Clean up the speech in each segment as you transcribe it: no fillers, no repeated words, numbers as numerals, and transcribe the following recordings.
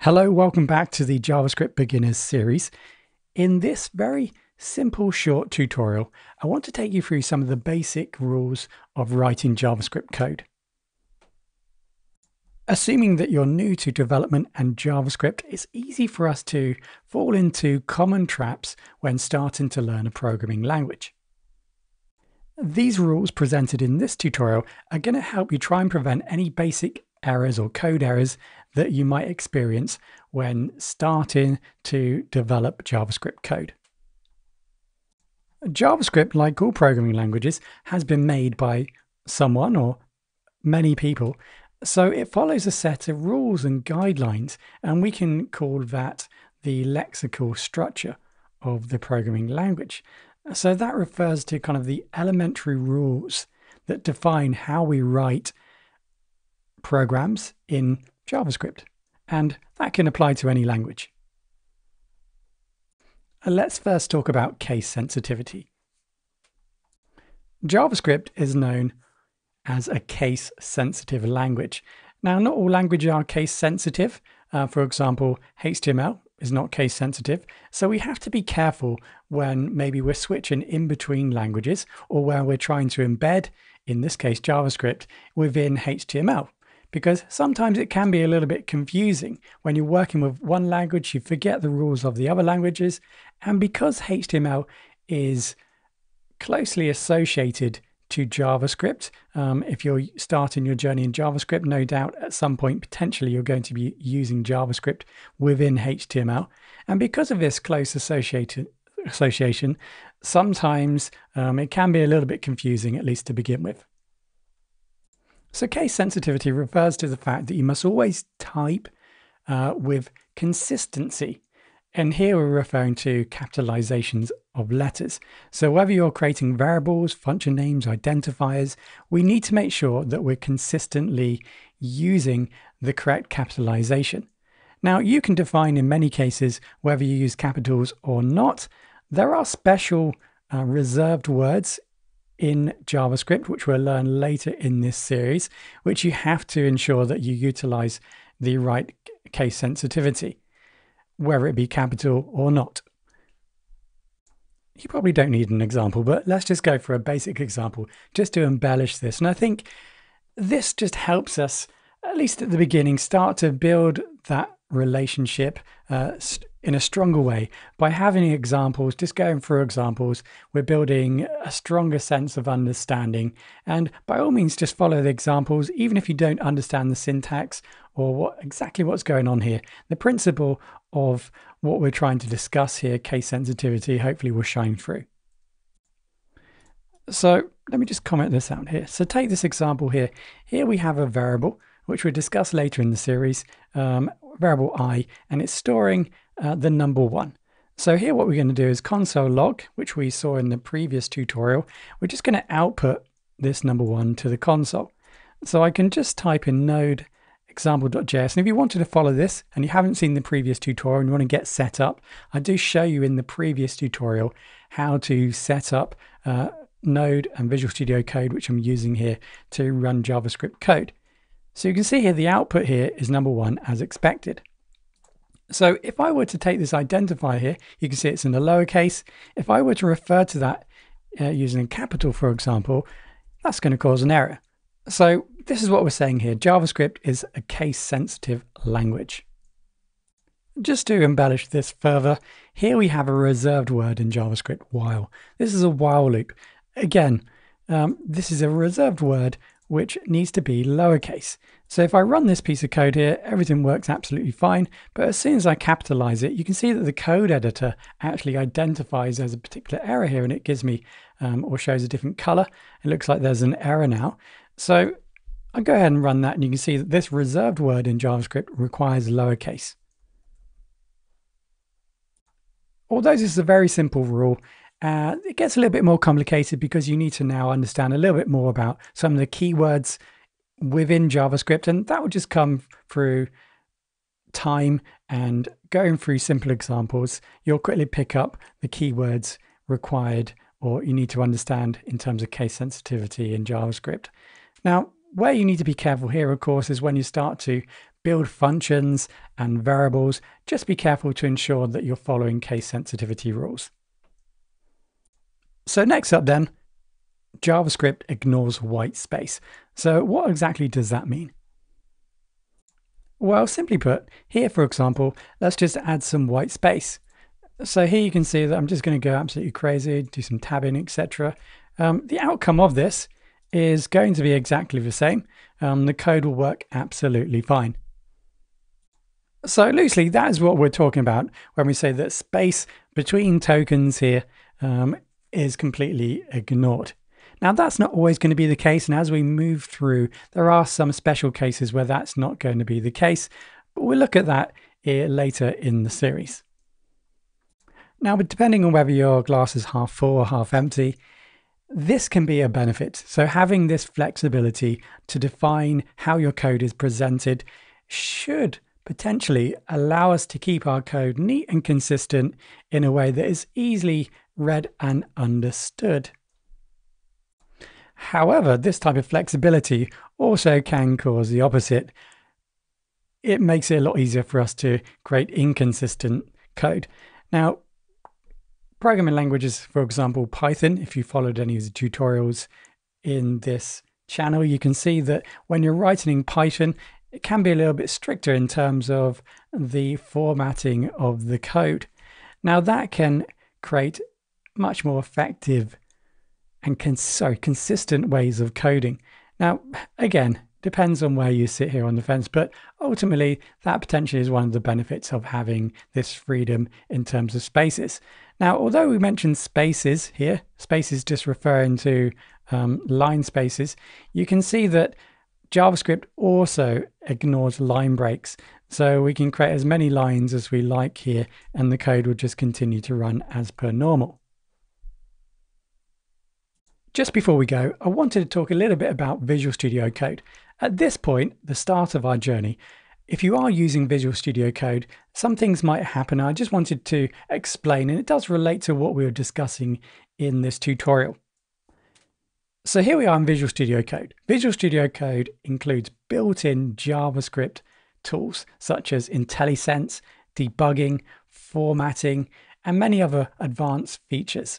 Hello, welcome back to the JavaScript Beginners series. In this very simple short tutorial, I want to take you through some of the basic rules of writing JavaScript code. Assuming that you're new to development and JavaScript, it's easy for us to fall into common traps when starting to learn a programming language. These rules presented in this tutorial are going to help you try and prevent any basic errors or code errors that you might experience when starting to develop JavaScript code. JavaScript, like all programming languages, has been made by someone or many people, so it follows a set of rules and guidelines, and we can call that the lexical structure of the programming language. So that refers to kind of the elementary rules that define how we write programs in JavaScript, and that can apply to any language. Let's first talk about case sensitivity. JavaScript is known as a case-sensitive language. Now, not all languages are case-sensitive. For example, HTML is not case-sensitive, so we have to be careful when maybe we're switching in between languages or where we're trying to embed, in this case JavaScript, within HTML. Because sometimes it can be a little bit confusing. When you're working with one language, you forget the rules of the other languages. And because HTML is closely associated to JavaScript, if you're starting your journey in JavaScript, no doubt at some point, potentially you're going to be using JavaScript within HTML. And because of this close association, sometimes it can be a little bit confusing, at least to begin with. So case sensitivity refers to the fact that you must always type with consistency. And here we're referring to capitalizations of letters. So whether you're creating variables, function names, identifiers, we need to make sure that we're consistently using the correct capitalization. Now, you can define in many cases whether you use capitals or not. There are special reserved words in JavaScript, which we'll learn later in this series, which you have to ensure that you utilize the right case sensitivity, whether it be capital or not. You probably don't need an example, but let's just go for a basic example just to embellish this. And I think this just helps us, at least at the beginning, start to build that relationship in a stronger way by having examples, just going through examples. We're building a stronger sense of understanding, and by all means just follow the examples even if you don't understand the syntax or exactly what's going on here. The principle of what we're trying to discuss here, case sensitivity, hopefully will shine through. So let me just comment this out here. So take this example here. Here we have a variable which we'll discuss later in the series, variable I, and it's storing the number 1. So here what we're going to do is console log, which we saw in the previous tutorial. We're just going to output this number 1 to the console. So I can just type in node example.js, and if you wanted to follow this and you haven't seen the previous tutorial and you want to get set up, I do show you in the previous tutorial how to set up Node and Visual Studio Code, which I'm using here to run JavaScript code. So you can see here the output here is number 1 as expected. So if I were to take this identifier here, you can see it's in the lowercase. If I were to refer to that using a capital, for example, that's going to cause an error. So this is what we're saying here. JavaScript is a case-sensitive language. Just to embellish this further, here we have a reserved word in JavaScript, while. This is a while loop. Again, this is a reserved word which needs to be lowercase. So if I run this piece of code here, everything works absolutely fine. But as soon as I capitalize it, you can see that the code editor actually identifies there's a particular error here, and it gives me or shows a different color. It looks like there's an error now. So I'll go ahead and run that, and you can see that this reserved word in JavaScript requires lowercase. Although this is a very simple rule, it gets a little bit more complicated because you need to now understand a little bit more about some of the keywords within JavaScript, and that will just come through time and going through simple examples. You'll quickly pick up the keywords required or you need to understand in terms of case sensitivity in JavaScript. Now, where you need to be careful here, of course, is when you start to build functions and variables, just be careful to ensure that you're following case sensitivity rules. So next up then, JavaScript ignores white space. So what exactly does that mean? Well, simply put, here for example, let's just add some white space. So here you can see that I'm just going to go absolutely crazy, do some tabbing, etc. The outcome of this is going to be exactly the same. The code will work absolutely fine. So loosely, that is what we're talking about when we say that space between tokens here is completely ignored. Now that's not always going to be the case, and as we move through, there are some special cases where that's not going to be the case, but we'll look at that here later in the series. Now, but depending on whether your glass is half full or half empty, this can be a benefit. So having this flexibility to define how your code is presented should potentially allow us to keep our code neat and consistent in a way that is easily read and understood. However, this type of flexibility also can cause the opposite. It makes it a lot easier for us to create inconsistent code. Now, programming languages, for example, Python, if you followed any of the tutorials in this channel, you can see that when you're writing in Python, it can be a little bit stricter in terms of the formatting of the code. Now that can create much more effective and consistent ways of coding. Now, again, depends on where you sit here on the fence, but ultimately that potentially is one of the benefits of having this freedom in terms of spaces. Now, although we mentioned spaces here, spaces just referring to line spaces, you can see that JavaScript also ignores line breaks. So we can create as many lines as we like here, and the code will just continue to run as per normal. Just before we go, I wanted to talk a little bit about Visual Studio Code. At this point, the start of our journey, if you are using Visual Studio Code, some things might happen. I just wanted to explain, and it does relate to what we were discussing in this tutorial. So here we are in Visual Studio Code. Visual Studio Code includes built-in JavaScript tools such as IntelliSense, debugging, formatting, and many other advanced features.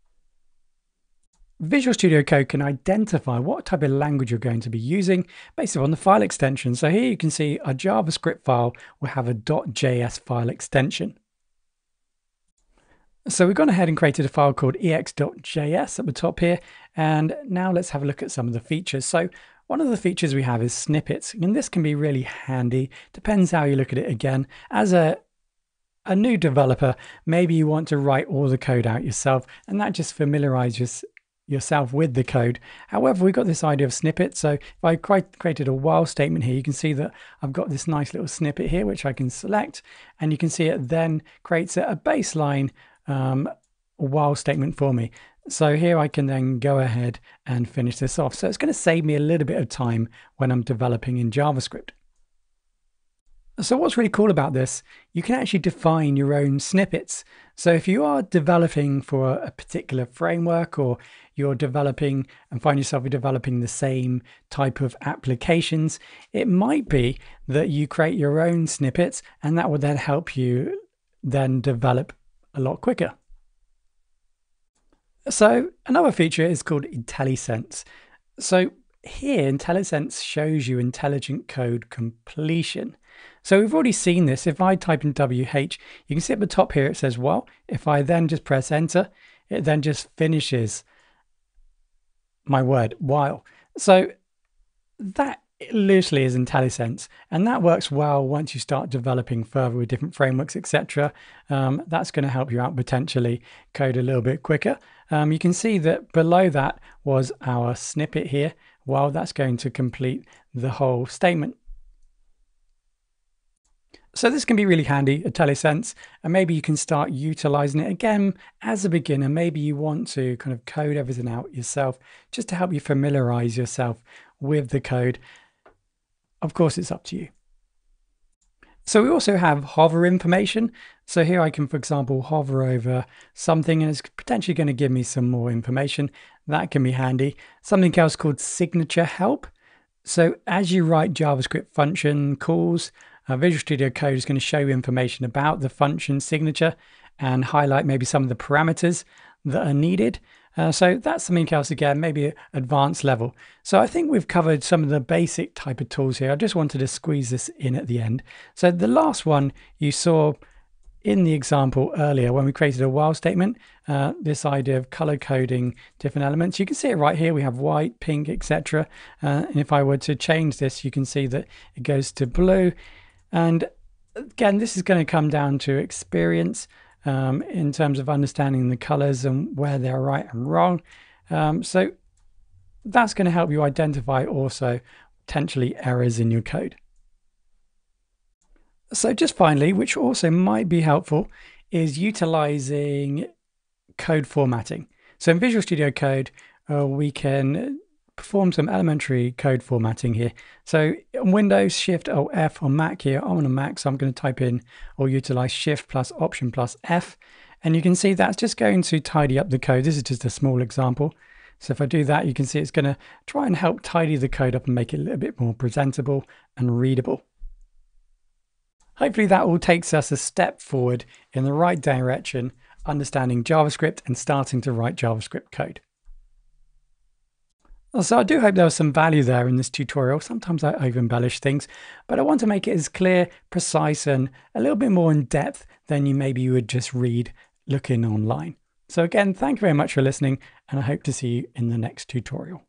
Visual Studio Code can identify what type of language you're going to be using based on the file extension. So here you can see a JavaScript file will have a .js file extension. So we've gone ahead and created a file called ex.js at the top here. And now let's have a look at some of the features. So one of the features we have is snippets, and this can be really handy. Depends how you look at it again. As a new developer, maybe you want to write all the code out yourself, and that just familiarizes yourself with the code. However, we've got this idea of snippets. So if I created a while statement here, you can see that I've got this nice little snippet here, which I can select, and you can see it then creates a baseline while statement for me. So here I can then go ahead and finish this off. So it's going to save me a little bit of time when I'm developing in JavaScript. So what's really cool about this, you can actually define your own snippets. So if you are developing for a particular framework, or you're developing and find yourself developing the same type of applications, it might be that you create your own snippets, and that will then help you then develop a lot quicker. So another feature is called IntelliSense. So here, IntelliSense shows you intelligent code completion. So we've already seen this. If I type in WH, you can see at the top here, it says, well, if I then just press enter, it then just finishes my word, while. So that loosely is IntelliSense, and that works well once you start developing further with different frameworks, etc. That's going to help you out potentially code a little bit quicker. You can see that below that was our snippet here. Well, that's going to complete the whole statement. So this can be really handy, IntelliSense, and maybe you can start utilizing it again as a beginner. Maybe you want to kind of code everything out yourself just to help you familiarize yourself with the code. Of course, it's up to you. So we also have hover information. So here I can, for example, hover over something, and it's potentially going to give me some more information. That can be handy. Something else called signature help. So as you write JavaScript function calls, Visual Studio Code is going to show you information about the function signature and highlight maybe some of the parameters that are needed. So that's something else again, maybe advanced level. So I think we've covered some of the basic type of tools here. I just wanted to squeeze this in at the end. So the last one you saw in the example earlier when we created a while statement, this idea of color coding different elements. You can see it right here. We have white, pink, etc. And if I were to change this, you can see that it goes to blue. And again, this is going to come down to experience in terms of understanding the colors and where they're right and wrong. So that's going to help you identify also potentially errors in your code. So just finally, which also might be helpful, is utilizing code formatting. So in Visual Studio Code, we can perform some elementary code formatting here. So on Windows, Shift or F, on Mac here, I'm on a Mac, so I'm going to type in or utilize Shift plus Option plus F. And you can see that's just going to tidy up the code. This is just a small example. So if I do that, you can see it's going to try and help tidy the code up and make it a little bit more presentable and readable. Hopefully that all takes us a step forward in the right direction, understanding JavaScript and starting to write JavaScript code. So I do hope there was some value there in this tutorial. Sometimes I over-embellish things, but I want to make it as clear, precise, and a little bit more in depth than maybe you would just read looking online. So again, thank you very much for listening, and I hope to see you in the next tutorial.